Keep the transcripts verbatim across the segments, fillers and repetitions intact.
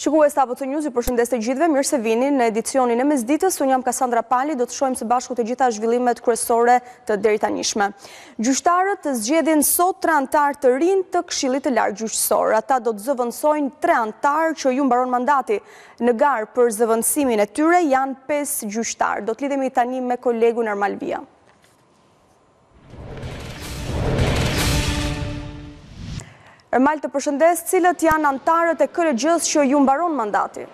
Shikues të A B C News, ju përshëndes të gjithëve, mirë se vini në edicionin e mesditës. Unë jam Kassandra Pali, do të shohim së bashku të gjitha zhvillimet kryesore të deri tanishme. Gjyqtarët zgjedhin sot tre antar të rinj të Këshillit të Lartë Gjyqësor. Ata do të zëvendësojnë tre antar që ju mbaron mandati. Në garë për zëvendësimin e tyre janë pesë gjyqtarë. Do të lidhemi tani me kolegun Armal Via. Ermal, të përshëndes, cilët janë antarët e K R G-s që ju mbaron mandati?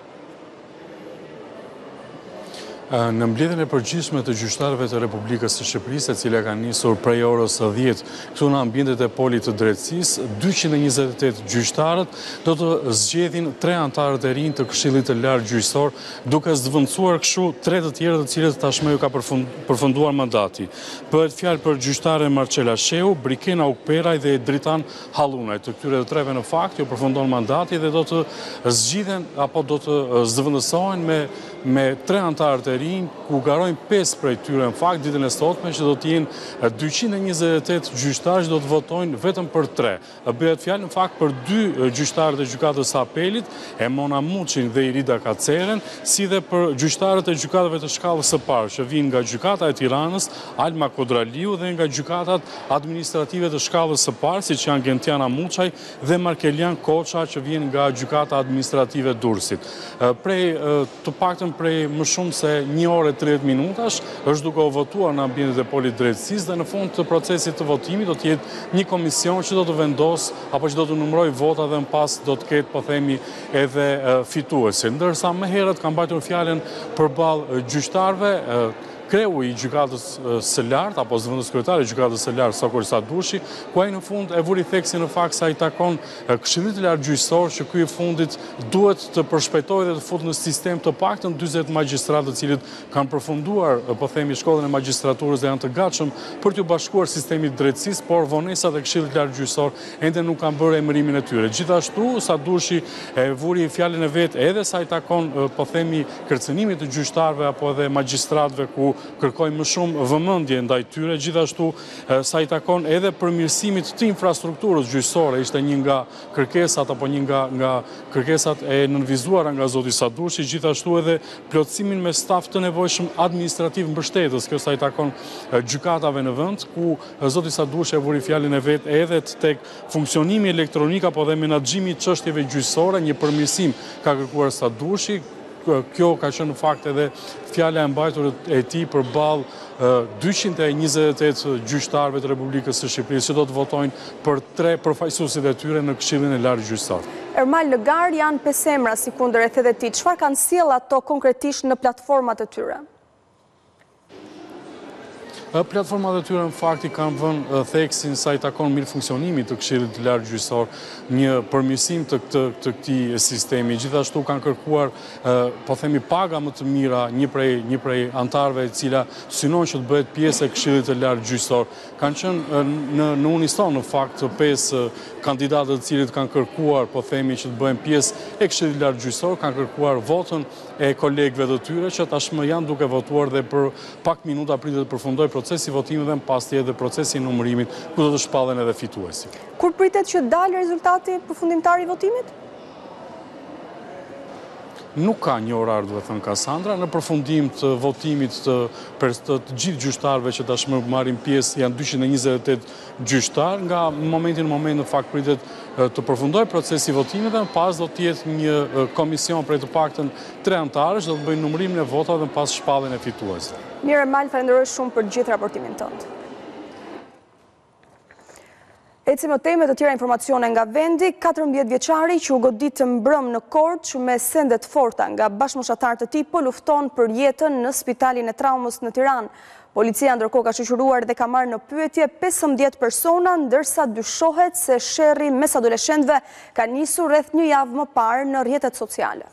Në mbledhjen e përgjithshme të gjyqtarëve të Republikës së Shqipërisë, e cila ka nisur prej orës dhjetë këtu në ambientet e Polit të Drejtësisë, dyqind e njëzet e tetë gjyqtarët do të zgjedhin tre antarët e rinj të Këshillit të Lartë Gjyqësor, duke zvendësuar kështu tre të tjerë të cilët tashmë ju ka përfunduar mandati. Bëhet fjalë për gjyqtarën Marcela Sheu, Brikena Ukperaj dhe Dritan Hallunaj. Të këtyre të treve në fakt ju përfundon mandati dhe do të zgjidhen apo do të zëvendësohen me me tre antarët e rinj, ku garojnë pesë prej tyre në fakt ditën e sotme që do të jenë dyqind e njëzet e tetë gjyqtarë që do të votojnë vetëm për tre. Bëhet fjalë në fakt për dy gjyqtarët e gjykatës së apelit, Emona Muçin dhe Irida Kaceren, si dhe për gjyqtarët e gjykatave të shkallës së parë që vijnë nga gjykata e Tiranës, Alma Kodraliu, dhe nga gjykatat administrative të shkallës së parë, siç janë Gentiana Muçaj dhe Markelian Koça që vijnë nga gjykata administrative Durrësit. Prej të paktën prej më shumë se një orë e tridhjetë minutash është duke u votuar në ambientet e Polit Drejtësisë dhe në fund të procesit të votimit do të jetë një komision që do të vendos apo që do të numërojë votat dhe më pas do të ketë, po themi, edhe fituesi. Ndërsa më herët ka mbajtur fjalën përballë gjyqtarëve kreu i gjykatës së lartë, apo zëvendës kryetari i gjykatës së lartë, Sokol Sadushi, ku ai në fund e vuri theksin në fakt se ai takon Këshillit të Lartë Gjyqësor, që ky i fundit duhet të përshpejtojë dhe të futë në sistem të paktën dyzet magjistratë të cilët kanë përfunduar, po themi, shkollën e magjistraturës dhe janë të gatshëm për t'u bashkuar sistemit drejtësisë, por vonesat e Këshillit të Lartë Gjyqësor ende nuk kanë bërë emërimin e tyre. Gjithashtu, Sadushi e vuri fjalën e vet edhe sa i takon, po themi, kërcënimit të gjyqtarëve apo edhe magjistratëve ku kërkojnë më shumë vëmendje ndaj tyre, gjithashtu sa i takon edhe përmirësimit të infrastrukturës gjyqësore, ishte një nga kërkesat apo një nga, nga kërkesat e nënvizuara nga zoti Sadushi, gjithashtu edhe plotësimin me staf të nevojshëm administrativ mbështetës, kjo sa i takon gjykatave në vend, ku zoti Sadushi e vuri fjalën e vet edhe tek funksionimi elektronik apo dhe menaxhimi i çështjeve gjyqësore, një përmirësim ka kërkuar Sadushi. Kjo ka qenë në fakt edhe fjala e mbajtur e tij përballë dyqind e njëzet e tetë gjyqtarëve të Republikës së Shqipërisë që do të votojnë për tre përfaqësuesit e tyre në Këshillin e Lartë Gjyqësor. Ermal, në garë janë pesë emra sikundër e the ti. Çfarë kanë sjell ato konkretisht në platformat e tyre? Platformat e tyre në fakti kanë vënë theksin sa i takon mirë funksionimit të Këshillit të Lartë Gjyqësor, një përmirësim të këtë të këtij sistemi. Gjithashtu kanë kërkuar, po themi, paga më të mira një prej një prej antarëve e cila synon që të bëhet pjesë e Këshillit të Lartë Gjyqësor. Kanë qenë në në unison në fakt pesë kandidatët të cilët kanë kërkuar, po themi, që të bëhen pjesë e Këshillit të Lartë Gjyqësor, kanë kërkuar votën e kolegëve të tyre që tashmë janë duke votuar dhe për pak minuta pritet të përfundojë procesi votimit dhe më pas të edhe procesi i numërimit, ku do të shpallen edhe fituesi. Kur pritet që dalë rezultati përfundimtar i votimit? Nuk ka një orar, duhet thënë Kassandra, në përfundim të votimit të, të, të gjithë gjyqtarëve që tashmë marrin pjesë janë dyqind e njëzet e tetë gjyqtarë, nga momentin në moment në fakt pritet të përfundoj procesi votimit dhe në pas do të jetë një komision prej të paktën tre antarësh, do të bëjnë numërimin e votave dhe në pas shpalljen e fituesve. Mirë, Ermal, falenderoj shumë për gjithë raportimin tënd. Ecim në teme të tjera informacione nga vendi. katërmbëdhjetë vjeçari që u godit të mbrëm në Korçë me sende të forta nga bashkëmoshatarët e tij po lufton për jetën në Spitalin e Traumës në Tiranë. Policia ndërkohë ka shoqëruar dhe ka marrë në pyetje pesëmbëdhjetë persona, ndërsa dyshohet se sherrri mes adoleshentëve ka nisur rreth një javë më parë në rrjetet sociale.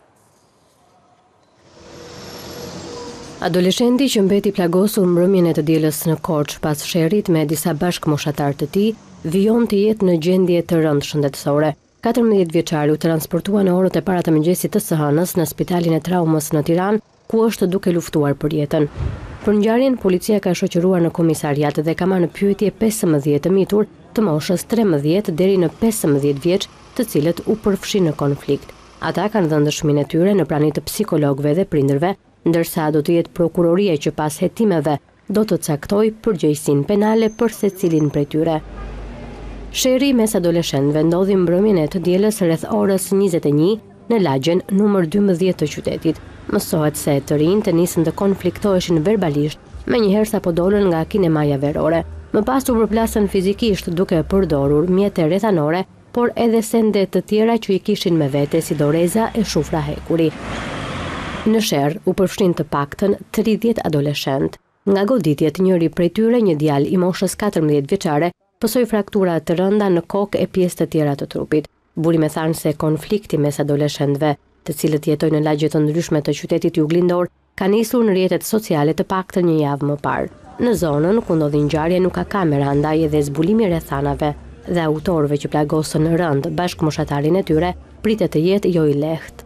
Adoleshenti që mbeti plagosur mbrëmjen e të dielës në Korçë pas sherrit me disa bashkëmoshatarë të tij vijon të jetë në gjendje të rëndë shëndetësore. katërmbëdhjetë vjeçari u transportua në orët e para të mëngjesit të së hënës në Spitalin e Traumës në Tiranë, ku është duke luftuar për jetën. Për ngjarjen, policia ka shoqëruar në komisariat dhe ka marrë në pyetje pesëmbëdhjetë të mitur të moshës trembëdhjetë deri në pesëmbëdhjetë vjeç, të cilët u përfshin në konflikt. Ata kanë dhënë dëshminë e tyre në prani të psikologëve dhe prindërve, ndërsa do të jetë prokuroria që pas hetimeve do të caktoj përgjegjësinë penale për secilin prej tyre. Sherri mes adoleshentëve ndodhi mbrëmjen e të dielës rreth orës njëzet e një në lagjen numër dymbëdhjetë të qytetit. Mësohet se të rinjtë të nisën të konfliktoheshin verbalisht, menjëherë sapo dolën nga kinemaja verore. Më pas u përplasën fizikisht duke përdorur mjete rrethanore, por edhe sende të tjera që i kishin me vete si doreza e shufra hekuri. Në sherr u përfshin të paktën tridhjetë adoleshent. Nga goditjet, njëri prej tyre, një djalë i moshës katërmbëdhjetë vjeçare, pësoi fraktura të rënda në kokë e pjesë të tjera të trupit. Burime thanë se konflikti mes adoleshentëve, të cilët jetojnë në lagje të ndryshme të qytetit juglindor, ka nisur në rrjetet sociale të paktën një javë më parë. Në zonën ku ndodhi ngjarja nuk ka kamera, ndaj edhe zbulimi rrethanave dhe autorëve që plagosën rënd bashkëmoshatarin e tyre pritet të jetë jo i lehtë.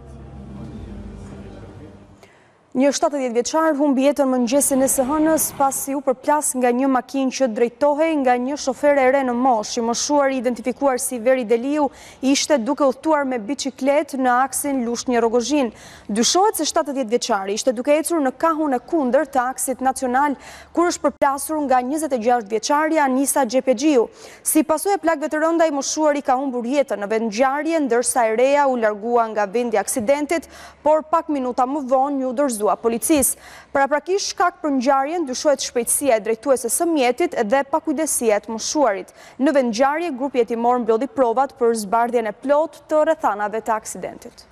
Një shtatëdhjetë vjeçar humbi jetën mëngjesin e së hënës pasi u përplas nga një makinë që drejtohej nga një shofer e re në moshë. I moshuar i identifikuar si Veri Deliu ishte duke udhëtuar me biçikletë në aksin Lushnjë-Rogozhin. Dyshohet se shtatëdhjetë vjeçari ishte duke ecur në kahun e kundër të aksit nacional kur është përplasur nga njëzet e gjashtë vjeçarja Nisa Xhepexhiu. Si pasojë e plagëve të rënda, i moshuari ka humbur jetën në vendngjarje, ndërsa e reja u largua nga vendi i aksidentit, por pak minuta më vonë u dorëzua policisë. Paraprakisht shkak për ngjarjen dyshohet shpejtësia e drejtueses së mjetit dhe pakujdesia e të moshuarit. Në vendngjarje, grupi hetimor mblodhi provat për zbardhjen e plotë të rrethanave të aksidentit.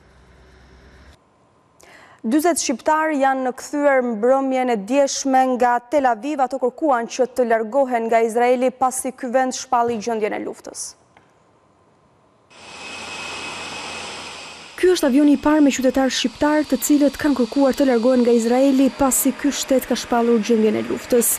dyzet shqiptarë janë kthyer mbrëmjen e djeshme nga Tel Aviv. Ato kërkuan që të largohen nga Izraeli pasi ky vend shpalli gjendjen e luftës. Ky është avioni i parë me qytetarë shqiptar të cilët kanë kërkuar të largohen nga Izraeli pasi ky shtet ka shpallur gjendjen e luftës.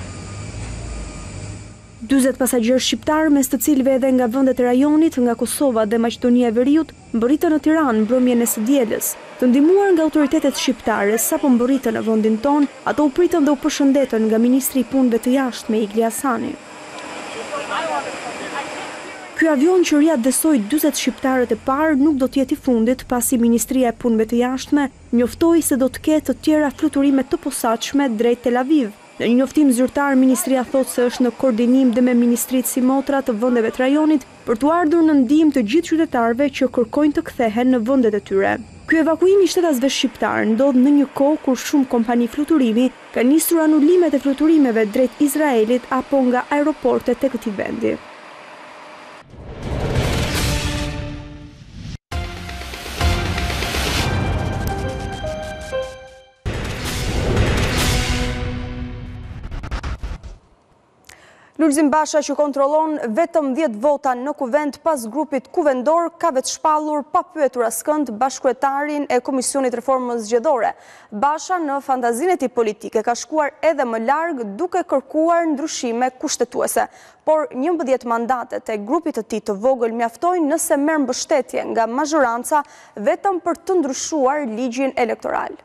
dyzet pasagjerë shqiptarë, mes të cilëve edhe nga vendet e rajonit, nga Kosova dhe Maqedonia e Veriut, mbërritën në Tiranë mbrëmjen e së dielës. Të ndihmuar nga autoritetet shqiptare, sapo mbërritën në vendin tonë, ato u pritën dhe u përshëndetën nga ministri i punëve të jashtme Igli Hasani. Ky avion që riadhesoi dyzet shqiptarët e parë nuk do të jetë i fundit, pasi Ministria e Punëve të Jashtme njoftoi se do të ketë të tjera fluturime të posaçme drejt Tel Aviv. Në një njoftim zyrtar, Ministria thotë se është në koordinim dhe me ministritë si motra të vendeve të rajonit për të ardhur në ndihmë të gjithë qytetarëve që kërkojnë të kthehen në vendet e tyre. Ky evakuim i shtetasve shqiptar ndodh në një kohë kur shumë kompani fluturimi kanë nisur anulimet e fluturimeve drejt Izraelit apo nga aeroportet të këtij vendi. Lulzim Basha, që kontrollon vetëm dhjetë vota në kuvend pas grupit kuvendor, ka vetë shpallur pa pyetur askënd bashkëkryetarin e Komisionit Reformës Zgjedhore. Basha në fantazinë e tij politike ka shkuar edhe më larg duke kërkuar ndryshime kushtetuese. Por njëmbëdhjetë mandatet e grupit të tij të vogël mjaftojnë nëse merr mbështetje nga mazhoranca vetëm për të ndryshuar ligjin elektoral.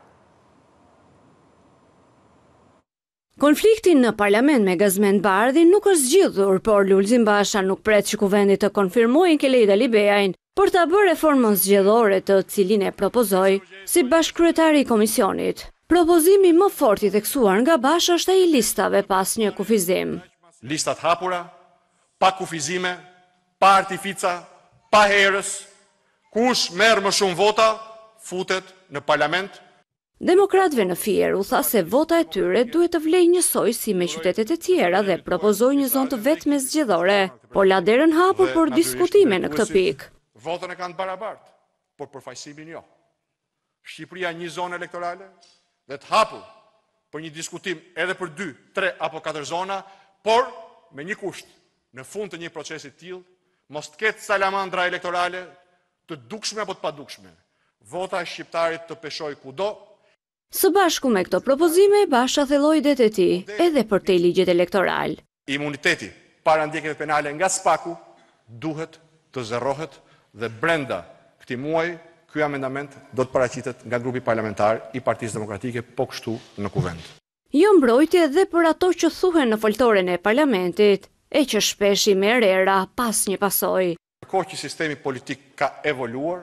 Konflikti në parlament me Gazmend Bardhin nuk është zgjidhur, por Lulzim Basha nuk pret që kuvendit të konfirmojnë Keleida Libeajn për ta bërë reformën zgjedhore të cilin e propozoi si bashkëkryetari i komisionit. Propozimi më fort i theksuar nga Basha është ai i listave pas një kufizim. Listat hapura, pa kufizime, pa artifica, pa herës, kush merr më shumë vota futet në parlament. Demokratëve në Fier u tha se vota e tyre duhet të vlejë njësoj si me qytetet e tjera dhe propozoi një zonë të vetme zgjedhore, por la derën hapur për diskutime në këtë pikë. Votën e kanë barabartë, por përfaqësimin jo. Shqipëria një zonë elektorale dhe të hapur për një diskutim edhe për dy, tre apo katër zona, por me një kusht, në fund të një procesi të tillë, mos të ketë salamandra elektorale të dukshme apo të padukshme. Vota e shqiptarit të peshoj kudo. Së bashku me këto propozime, Basha thelloi det e tij edhe për te ligjet elektoral. Imuniteti para ndjekjeve penale nga Spaku duhet të zerrohet dhe brenda këtij muaji ky amendament do të paraqitet nga grupi parlamentar i Partisë Demokratike, po kështu në kuvend. Jo mbrojtje edhe për ato që thuhen në foltoren e parlamentit, e që shpesh i merr era pas një pasojë. Kohë që sistemi politik ka evoluar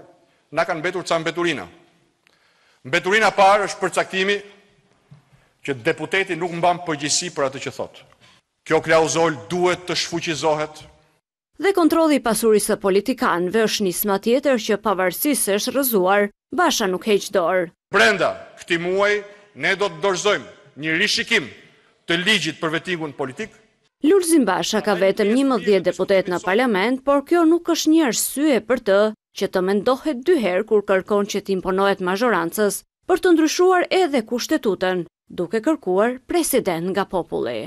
na kanë mbetur ca mbeturina. Mbeturina parë është përcaktimi që deputeti nuk mban përgjegjësi për atë që thotë. Kjo klauzol duhet të shfuqizohet. Dhe kontrolli i pasurisë së politikanëve është nisma tjetër që pavarësisht se është rrëzuar, Basha nuk heq dorë. Brenda këtij muaji ne do të dorëzojmë një rishikim të ligjit për vettingun politik. Lulzim Basha ka vetëm njëmbëdhjetë deputet në parlament, por kjo nuk është një arsye për të që të mendohet dy herë kur kërkon që të imponohet mazhorancës për të ndryshuar edhe kushtetutën, duke kërkuar president nga populli.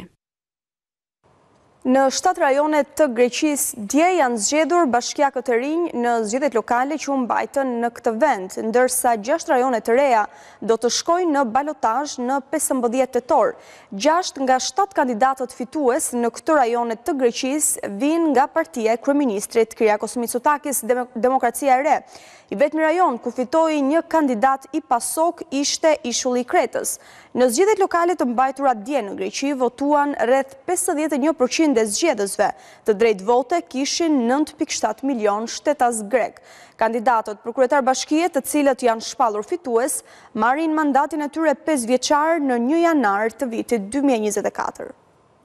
Në shtatë rajone të Greqisë dje janë zgjedhur bashkiakët e rinj në zgjedhjet lokale që u mbajtën në këtë vend, ndërsa gjashtë rajone të reja do të shkojnë në balotazh në pesëmbëdhjetë tetor. Gjashtë nga shtatë kandidatët fitues në këto rajone të Greqisë vijnë nga partia e kryeministrit Kyriakos Mitsotakis, Demokracia e Re. I vetmi rajon ku fitoi një kandidat i PASOK ishte Ishulli i Kretës. Në zgjedhjet lokale të mbajtura dje në Greqi votuan rreth pesëdhjetë e një përqind e zgjedhësve. Të drejtë vote kishin nëntë pikë shtatë milion shtetas grek. Kandidatët për kryetar bashkie, të cilët janë shpallur fitues, marrin mandatin e tyre pesë vjeçar në një janar të vitit dy mijë e njëzet e katër.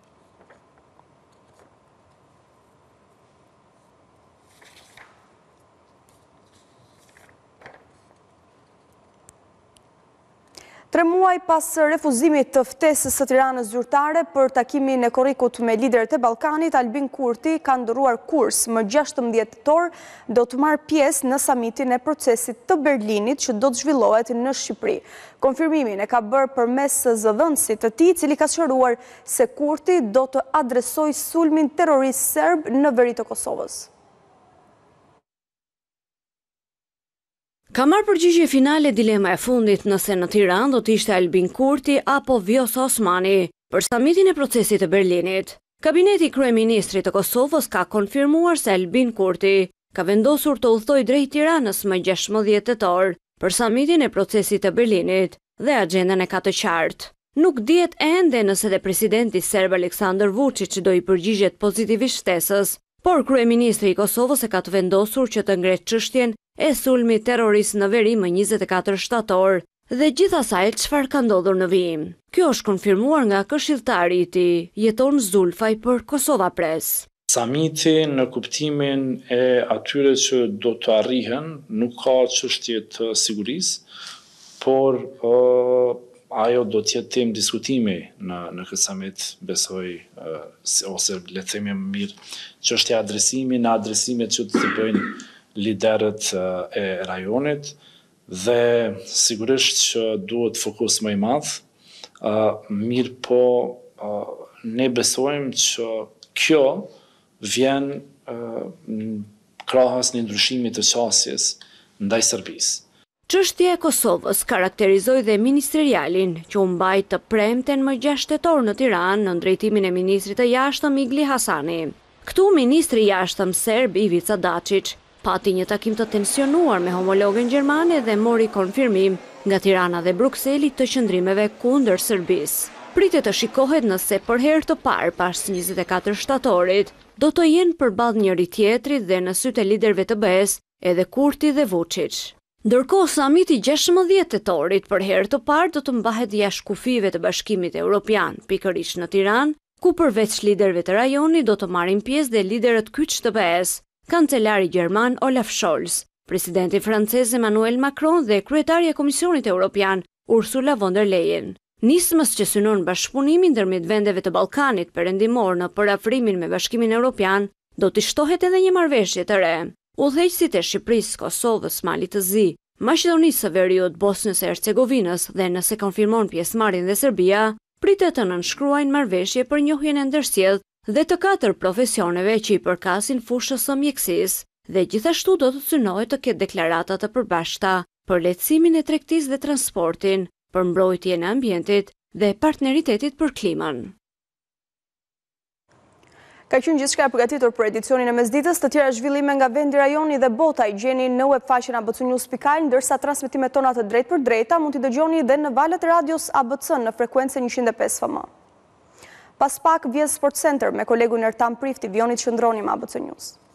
Tre muaj pas refuzimit të ftesës së Tiranës zyrtare për takimin e korrikut me liderët e Ballkanit, Albin Kurti ka ndëruar kurs. Më gjashtëmbëdhjetë tetor do të marrë pjesë në samitin e procesit të Berlinit që do të zhvillohet në Shqipëri. Konfirmimin e ka bërë përmes zëdhënësit të tij, i cili ka sqaruar se Kurti do të adresojë sulmin terrorist serb në veri të Kosovës. Ka marrë përgjigje finale dilema e fundit nëse në Tiranë do të ishte Albin Kurti apo Vjosa Osmani për samitin e procesit të Berlinit. Kabineti i kryeministrit të Kosovës ka konfirmuar se Albin Kurti ka vendosur të udhtojë drejt Tiranës më gjashtëmbëdhjetë tetor për samitin e procesit të Berlinit dhe agjendën e ka të qartë. Nuk dihet ende nëse dhe presidenti serb Aleksandar Vučić do i përgjigjet pozitivisht ftesës, por kryeministri i Kosovës e ka të vendosur që të ngretë çështjen e sulmit terrorist në veri më njëzet e katër shtator dhe gjithasaj çfarë ka ndodhur në vijim. Kjo është konfirmuar nga këshilltari i tij, Jeton Zulfaj për Kosova Press. Samiti në kuptimin e atyre që do të arrihen nuk ka çështje të sigurisë, por uh, ajo do të jetë temë diskutimi në në këtë samit, besoj, uh, ose le të themi më mirë, çështja e adresimit, në adresimet që të bëjnë liderët e rajonit dhe sigurisht që duhet fokus më i madh, mirë po ne besojmë që kjo vjen krahas një ndryshimi të qasjes ndaj Serbisë. Çështja e Kosovës karakterizoi dhe ministerialin që u mbajt të premten më gjashtë tetor në Tiranë në drejtimin e ministrit të jashtëm Igli Hasani. Këtu ministri i jashtëm serb Ivica Dačić pati një takim të tensionuar me homologën gjermane dhe mori konfirmim nga Tirana dhe Brukseli të qëndrimeve kundër Serbisë. Pritet të shikohet nëse për herë të parë pas njëzet e katër shtatorit do të jenë përballë njëri tjetrit dhe në sytë e liderëve të B E-s edhe Kurti dhe Vučić. Ndërkohë samiti gjashtëmbëdhjetë tetorit për herë të parë do të mbahet jashtë kufive të Bashkimit Evropian, pikërisht në Tiranë, ku përveç liderëve të rajonit do të marrin pjesë dhe liderët kyç të B E-s, kancelari gjerman Olaf Scholz, presidenti francez Emmanuel Macron dhe kryetari e Komisionit Evropian Ursula von der Leyen. Nismës që synon bashkëpunimin ndërmjet vendeve të Ballkanit perëndimor në përafrimin me Bashkimin Evropian, do të shtohet edhe një marrëveshje të re. Udhëheqësit e Shqipërisë, Kosovës, Malit të Zi, Maqedonisë së Veriut, Bosnjës e Hercegovinës dhe nëse konfirmon pjesëmarrjen dhe Serbia, pritet të nënshkruajnë marrëveshje për njohjen e ndërsjellë dhe të katër profesioneve që i përkasin fushës së mjekësisë, dhe gjithashtu do të synohet të ketë deklarata të përbashkëta për lehtësimin e tregtisë dhe transportin, për mbrojtjen e ambientit dhe partneritetit për klimën. Ka qenë gjithçka e përgatitur për edicionin e mesditës, të tjera zhvillime nga vendi, rajoni dhe bota i gjeni në webfaqen a b c news dot al, ndërsa transmetimet tona të drejtë për drejta mund t'i dëgjoni dhe në valët e radios A B C në frekuencën njëqind e pesë F M. Pas pak vjen Sport Center me kolegun Ertan Prifti, vjoni të qëndroni me A B C News.